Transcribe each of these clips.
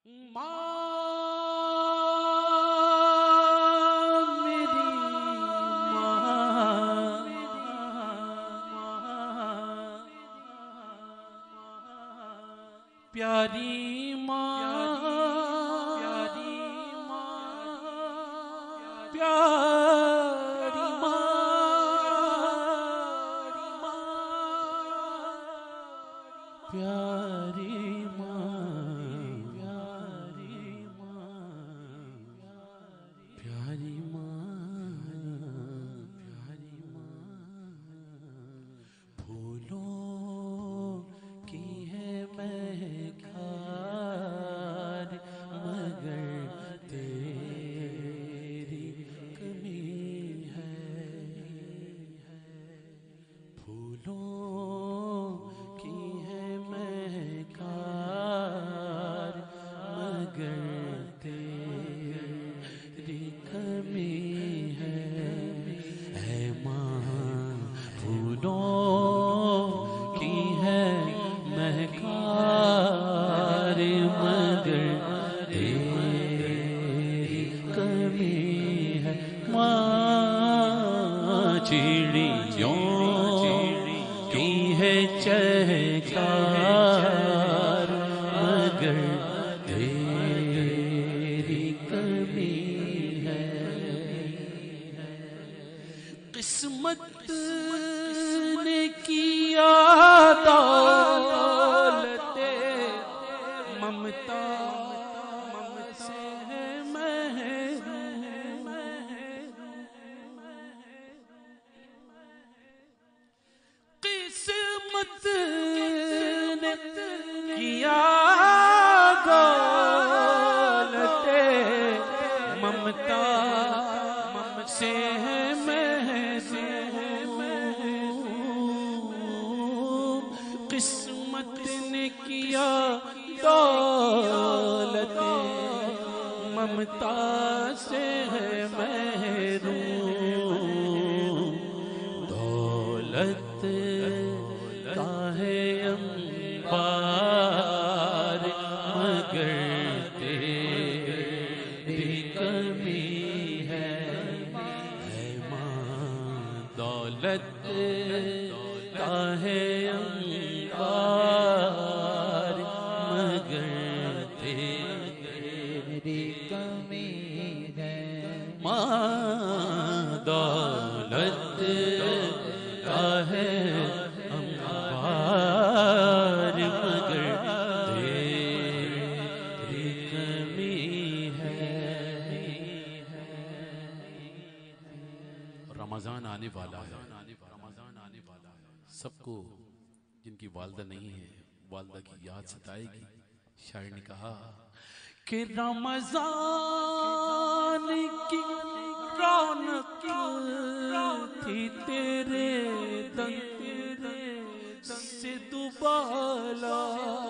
پیاری ماں پیاری ماں پیاری ماں پیاری ماں پھولوں کی ہے مہکار مگر تیری کمی ہے پھولوں کی ہے مہکار مگر تیری کمی ہے اے ماں پھولوں کی ہے مہکار مگر تیری کمی ہے ماں چڑیوں کی ہے چہکار مگر تیری کمی ہے قسمت نے کیا دولت ممتا سے محروم قسمت نے کیا دولت ممتا سے قسمت نے کیا دولت ممتا سے ہے محروم دولت کا ہے انبار مگر تیری کمی ہے اے ماں دولت کا ہے انبار مگر تیری کمی ہے ماں دولت کا ہے انبار مگر تیری کمی ہے رمضان آنے والا ہے سب کو جن کی والدہ نہیں ہے والدہ کی یاد ستائے گی شاعر نے کہا کہ رمضان کی رونق تھی تیرے دن سے دوبالا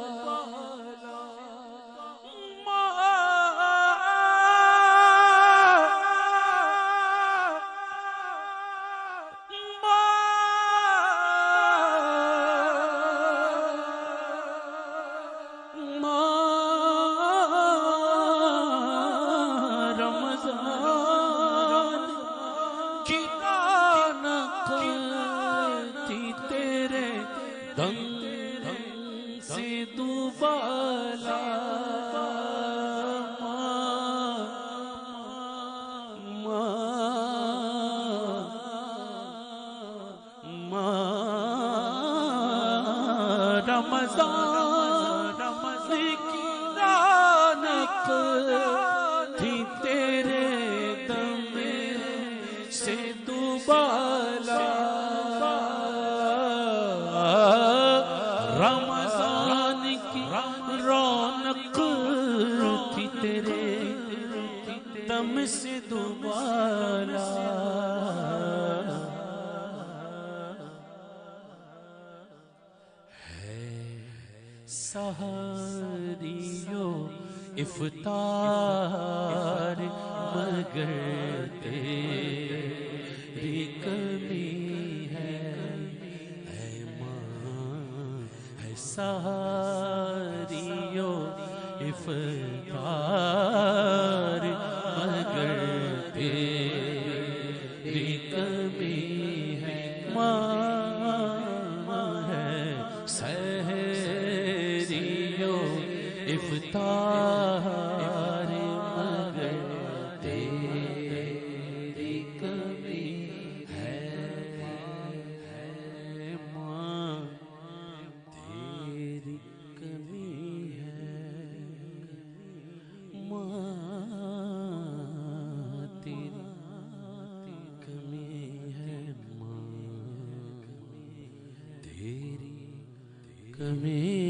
سے دوبالا رمضان کی رونق تھی تیرے دم سے دوبالا رمضان کی رونق تھی تیرے دم سے دوبالا سحریو افطار مگر تیری کمی ہے اے ماں ہے سحریو افطار مگر تیری کمی ہے ماں ہے سحریو افطار مگر تیری کمی ہے ماں تیری کمی ہے ماں تیری کمی ہے ماں تیری کمی